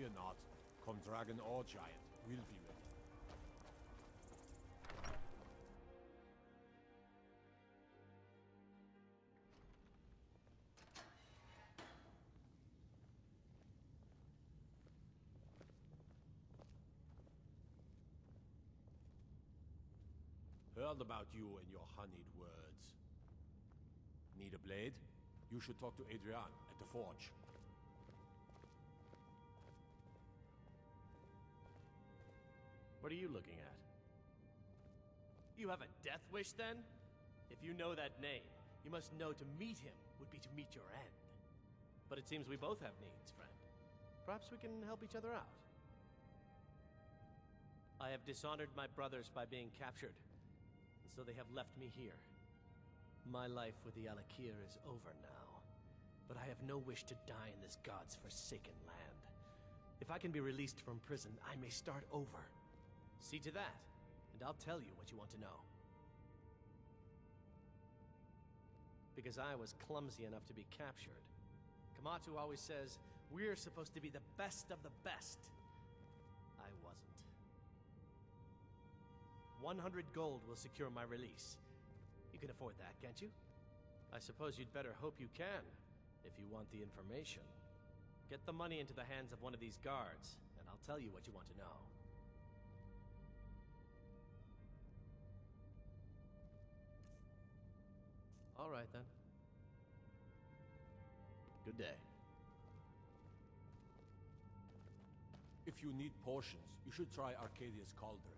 Fear not. Come dragon or giant, we'll be ready. Heard about you and your honeyed words. Need a blade? You should talk to Adrian at the forge. What are you looking at? You have a death wish, then? If you know that name, you must know to meet him would be to meet your end. But it seems we both have needs, friend. Perhaps we can help each other out. I have dishonored my brothers by being captured, and so they have left me here. My life with the Alakir is over now, but I have no wish to die in this god's forsaken land. If I can be released from prison, I may start over. See to that, and I'll tell you what you want to know. Because I was clumsy enough to be captured. Kamatu always says, we're supposed to be the best of the best. I wasn't. 100 gold will secure my release. You can afford that, can't you? I suppose you'd better hope you can, if you want the information. Get the money into the hands of one of these guards, and I'll tell you what you want to know. All right, then. Good day. If you need potions, you should try Arcadia's Cauldron.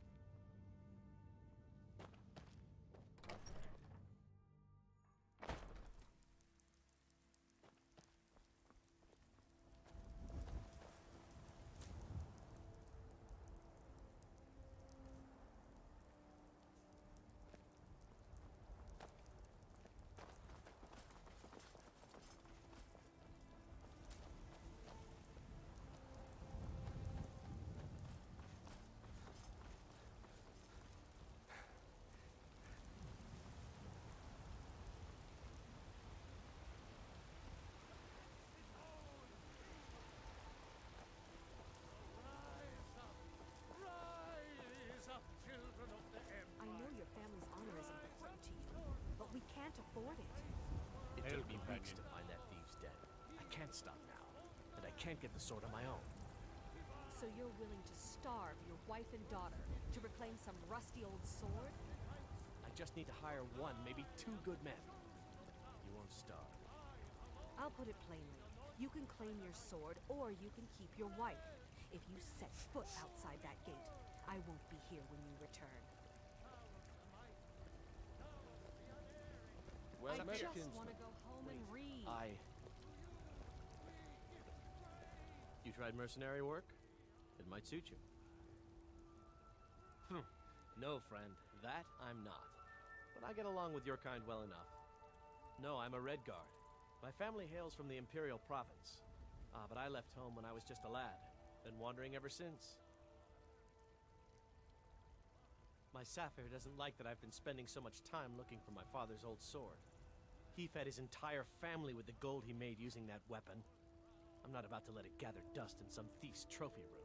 Children of the Empire. I know your family's honor is important to you, but we can't afford it. It took me weeks to find that thieves' den. I can't stop now, and I can't get the sword on my own. So you're willing to starve your wife and daughter to reclaim some rusty old sword? I just need to hire one, maybe two good men. You won't starve. I'll put it plainly. You can claim your sword, or you can keep your wife. If you set foot outside that gate, I won't be here when you return. Well, I just want to go home and read. You tried mercenary work? It might suit you. No, friend. That I'm not. But I get along with your kind well enough. No, I'm a Red Guard. My family hails from the Imperial Province. But I left home when I was just a lad. Been wandering ever since. My Sapphire doesn't like that I've been spending so much time looking for my father's old sword. He fed his entire family with the gold he made using that weapon. I'm not about to let it gather dust in some thief's trophy room.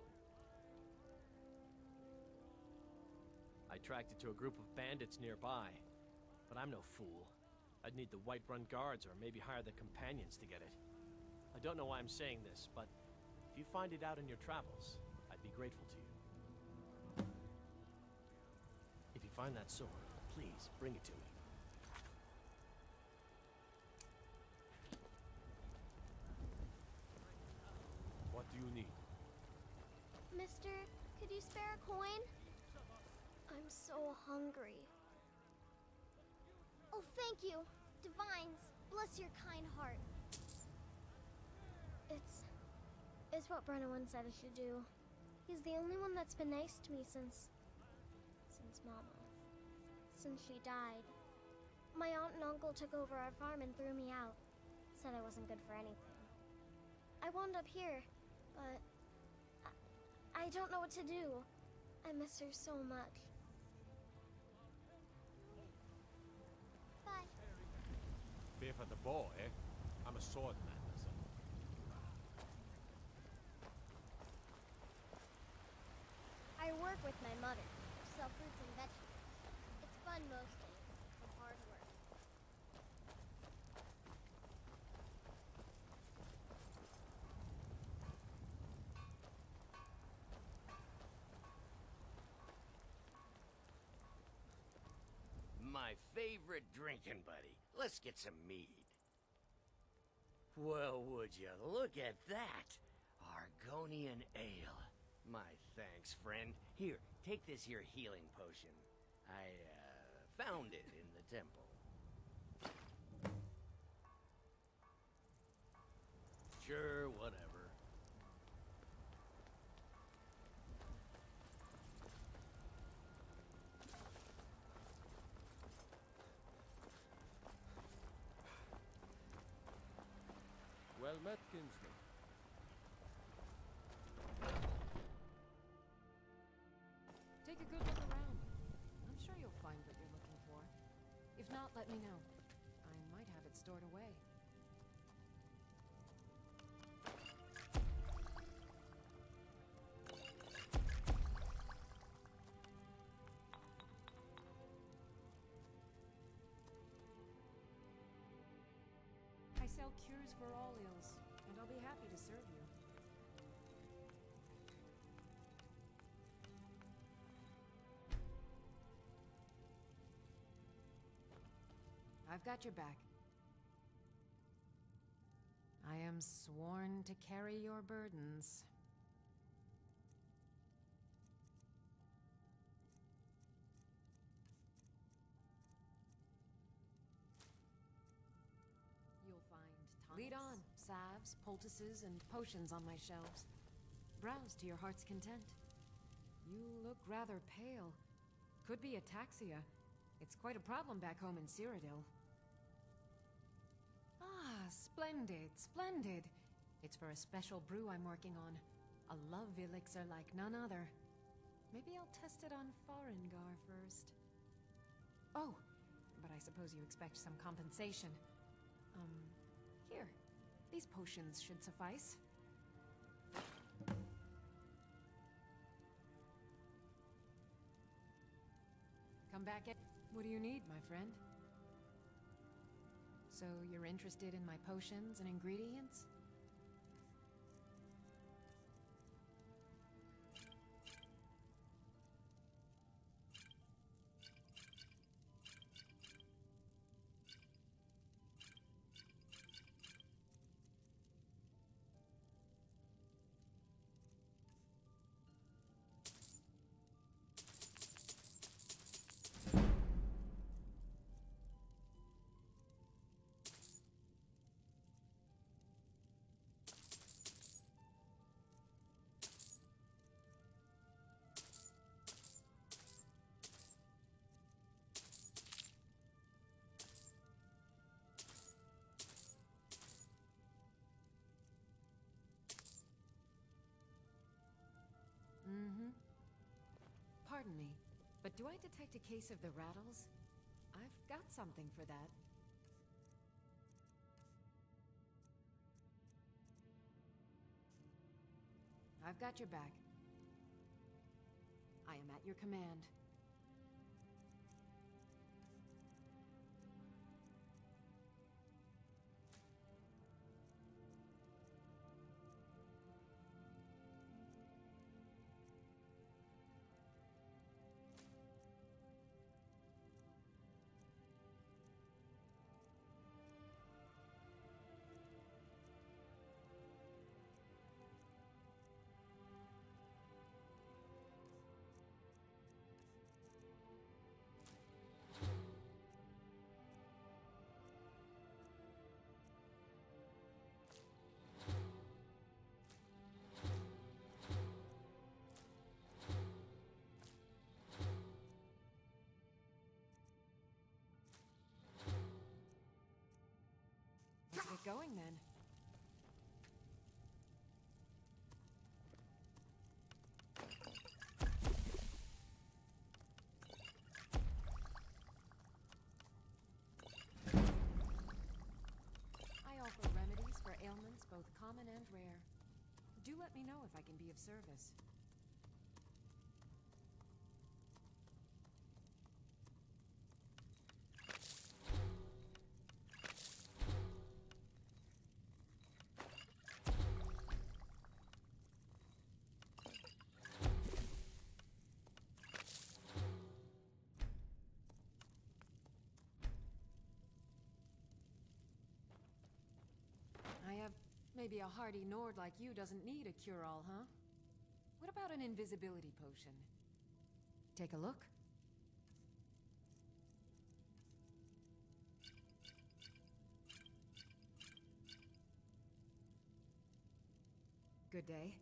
I tracked it to a group of bandits nearby, but I'm no fool. I'd need the Whiterun guards or maybe hire the companions to get it. I don't know why I'm saying this, but if you find it out in your travels, I'd be grateful to you. If you find that sword, please bring it to me. What do you need? Mister, could you spare a coin? I'm so hungry. Oh, thank you. Divines, bless your kind heart. It's what Brennan said I should do. He's the only one that's been nice to me since Mama. Since she died. My aunt and uncle took over our farm and threw me out. Said I wasn't good for anything. I wound up here, but I don't know what to do. I miss her so much. Bye. Fear for the bow, eh? I'm a swordman, that's all. work with my mother. Sell fruits and vegetables. It's fun most days, but hard work. My favorite drinking buddy. Let's get some mead. Well, would you look at that? Argonian ale. My thanks, friend. Here, take this here healing potion. I, found it in the temple. Sure, whatever. Well met, kinsman. Take a good look around. I'm sure you'll find what you're looking for. If not, let me know. I might have it stored away. I sell cures for all ills, and I'll be happy to serve you. I've got your back. I am sworn to carry your burdens. You'll find tonics. Lead on. Salves, poultices, and potions on my shelves. Browse to your heart's content. You look rather pale. Could be ataxia. It's quite a problem back home in Cyrodiil. Ah, splendid, splendid. It's for a special brew I'm working on. A love elixir like none other. Maybe I'll test it on Farengar first. Oh, but I suppose you expect some compensation. Here. These potions should suffice. Come back at... What do you need, my friend? So you're interested in my potions and ingredients? Pardon me, but do I detect a case of the rattles? I've got something for that. I've got your back. I am at your command. Let's get going then. I offer remedies for ailments both common and rare. Do let me know if I can be of service. Maybe a hardy Nord like you doesn't need a cure-all, huh? What about an invisibility potion? Take a look. Good day.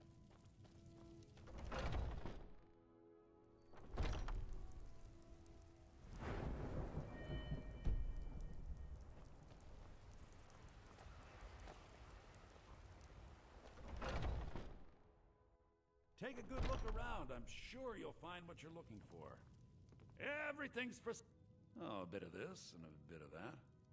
Take a good look around. I'm sure you'll find what you're looking for. Everything's for... Oh, a bit of this and a bit of that.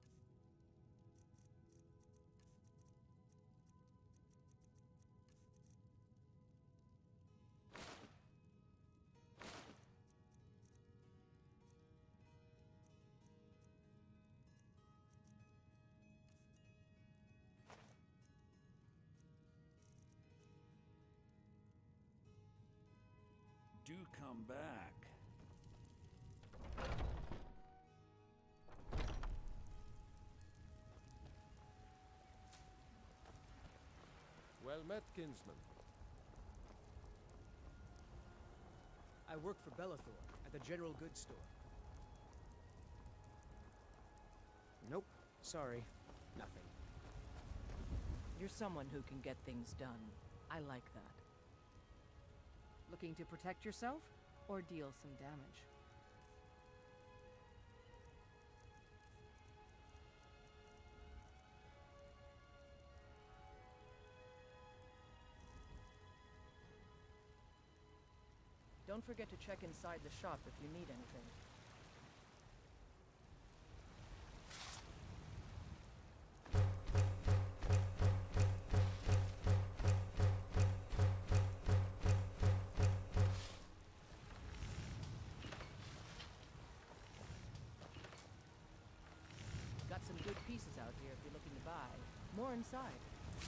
Do come back. Well met, kinsman. I work for Bellathor at the General Goods Store. Nope, sorry. Nothing. You're someone who can get things done. I like that. Looking to protect yourself or deal some damage? Don't forget to check inside the shop if you need anything. Got some good pieces out here if you're looking to buy. More inside.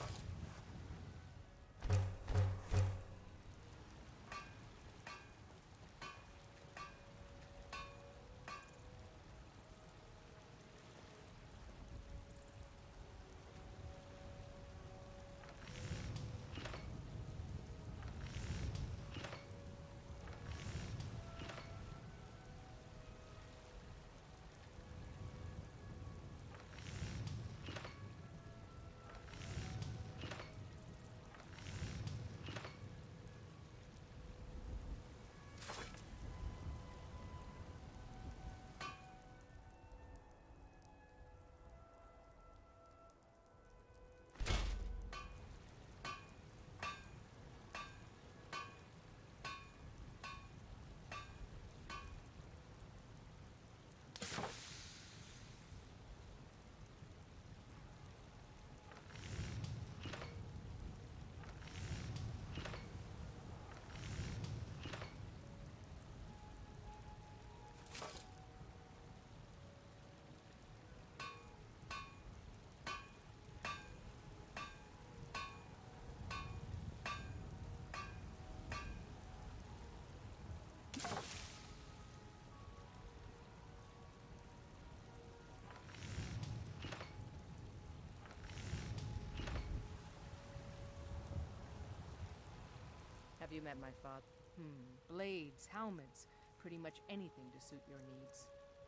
Have you met my father? Blades, helmets, pretty much anything to suit your needs.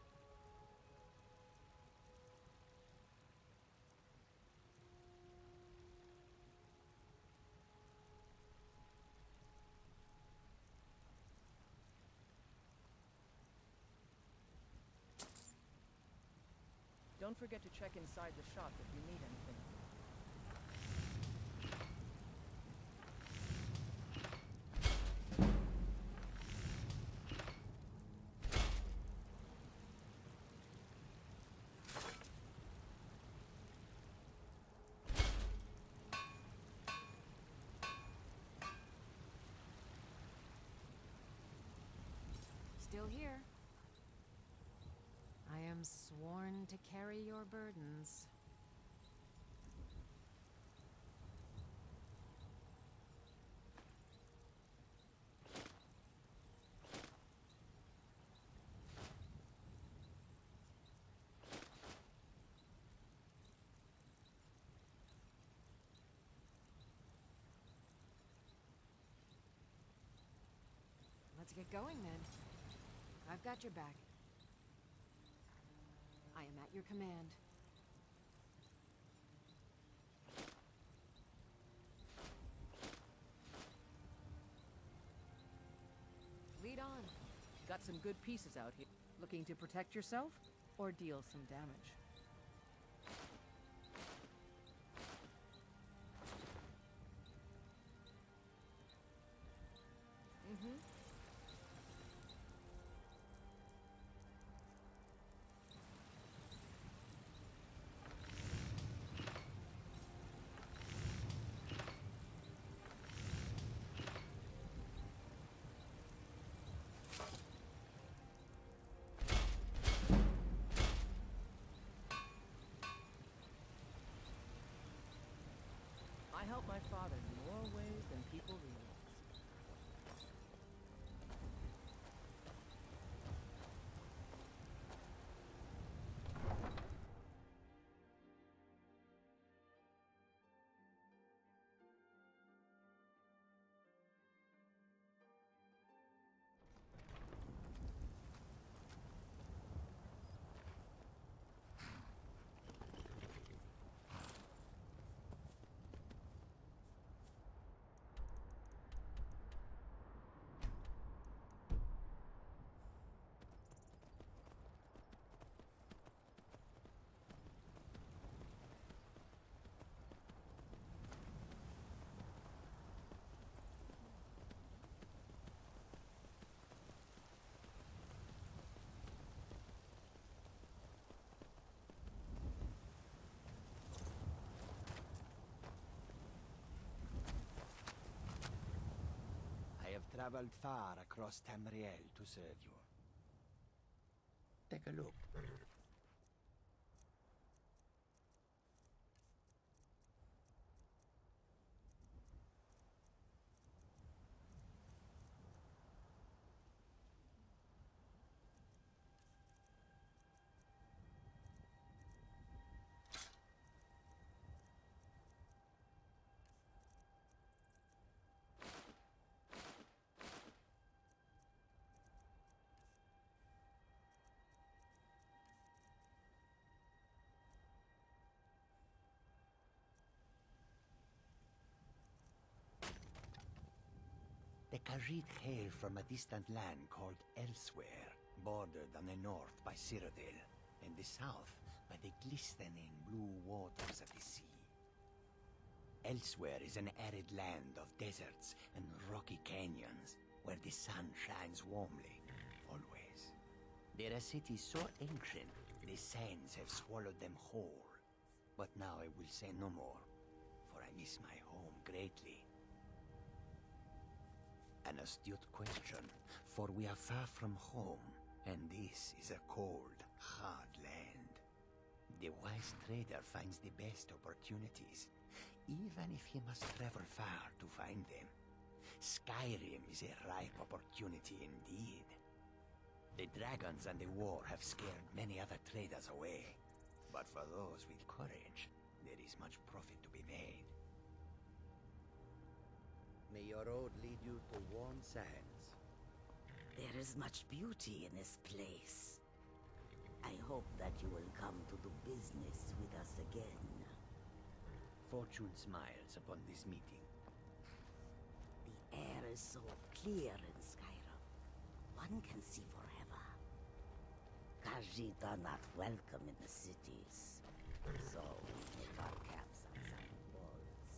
Don't forget to check inside the shop if you need anything. Still here. I am sworn to carry your burdens. Let's get going then. I've got your back. I am at your command. Lead on. Got some good pieces out here. Looking to protect yourself or deal some damage? I helped my father in more ways than people realize. I have traveled far across Tamriel to serve you. Take a look. The Khajiit hail from a distant land called Elsewhere, bordered on the north by Cyrodiil, and the south by the glistening blue waters of the sea. Elsewhere is an arid land of deserts and rocky canyons, where the sun shines warmly, always. They're a city so ancient, the sands have swallowed them whole. But now I will say no more, for I miss my home greatly. An astute question, for we are far from home, and this is a cold, hard land. The wise trader finds the best opportunities, even if he must travel far to find them. Skyrim is a ripe opportunity indeed. The dragons and the war have scared many other traders away, but for those with courage, there is much profit to be made. May your road lead you to warm sands. There is much beauty in this place. I hope that you will come to do business with us again. Fortune smiles upon this meeting. The air is so clear in Skyrim. One can see forever. Khajiit are not welcome in the cities, so we take our camps outside the walls.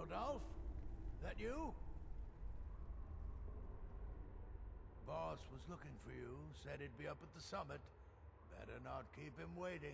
Rodolphe? That you? Boss was looking for you, said he'd be up at the summit. Better not keep him waiting.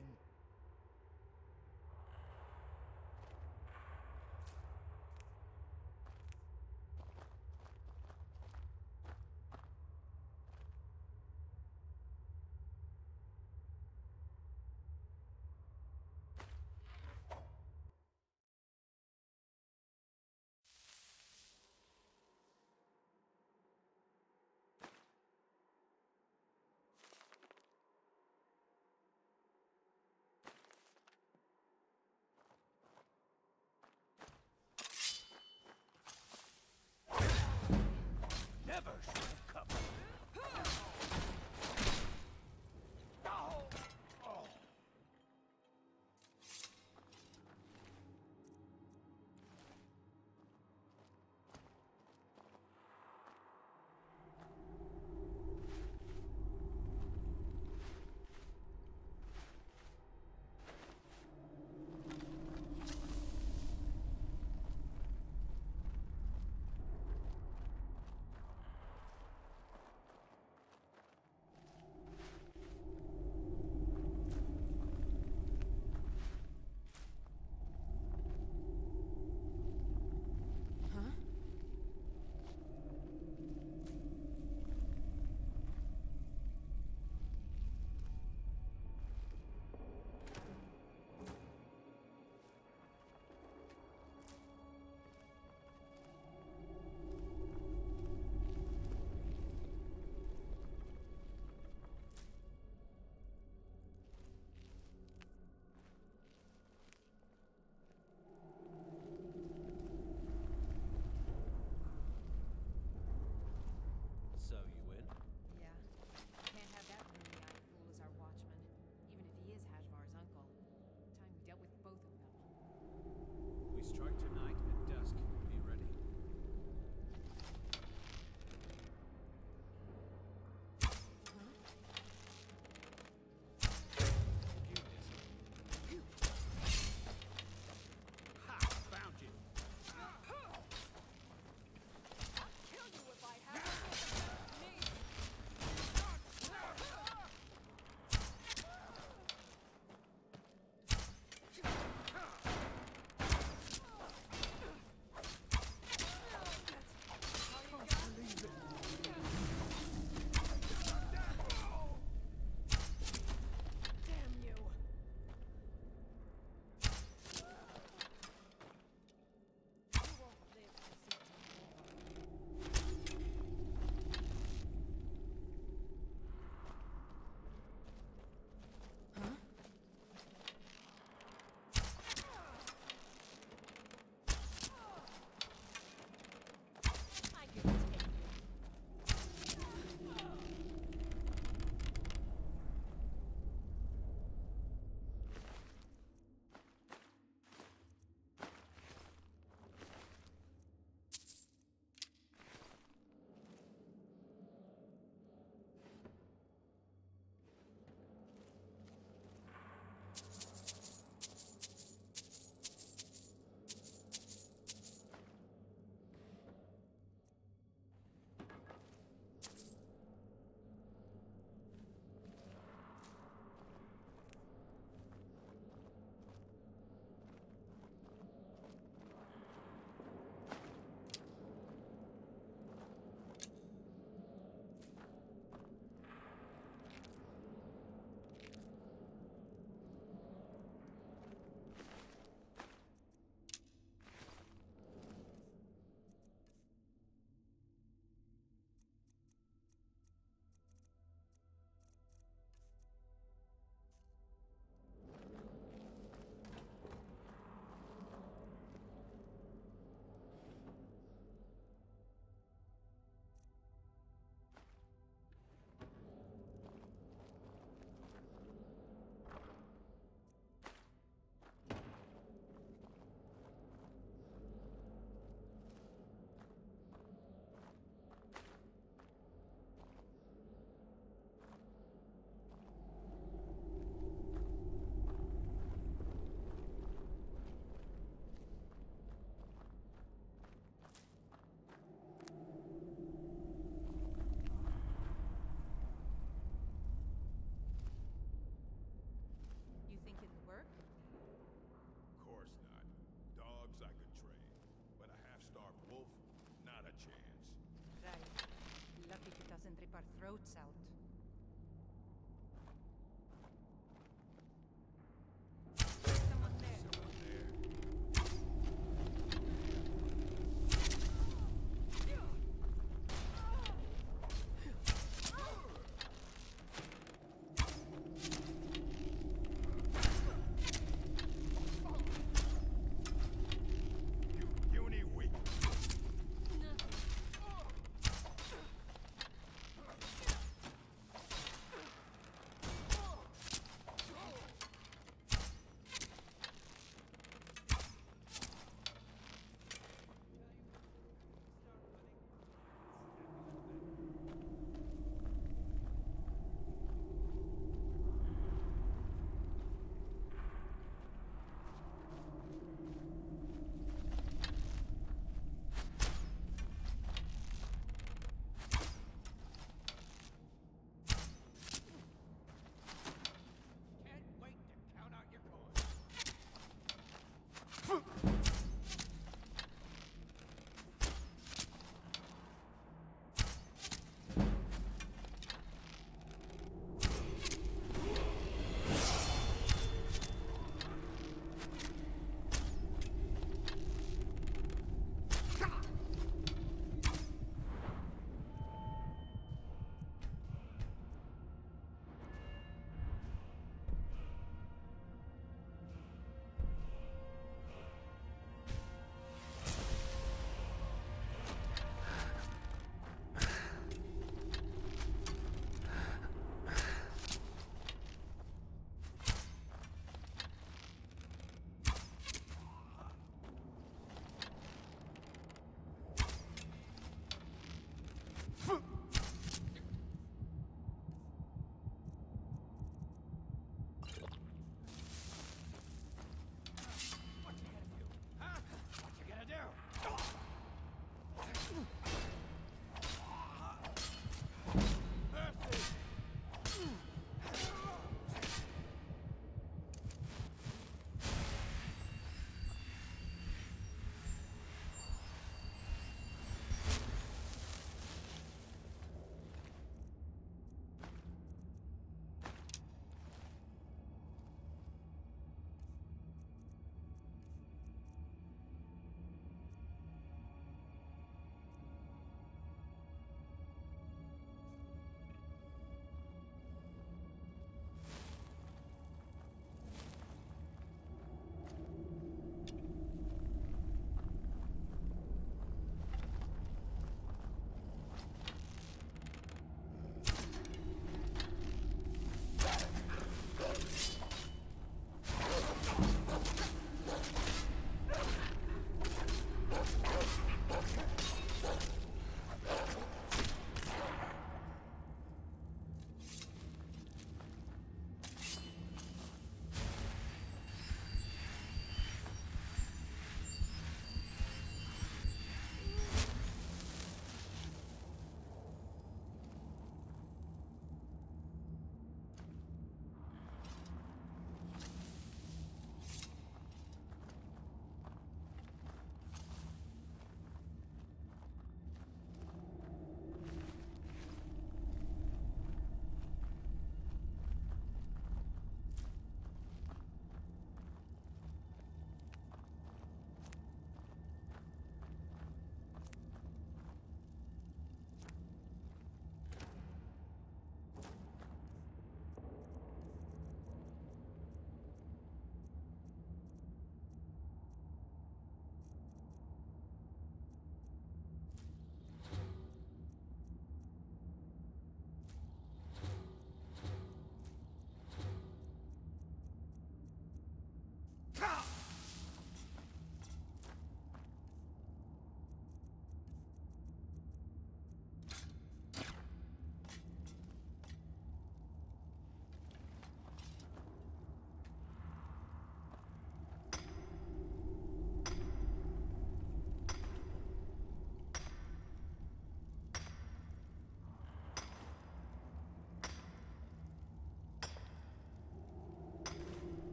our throats out.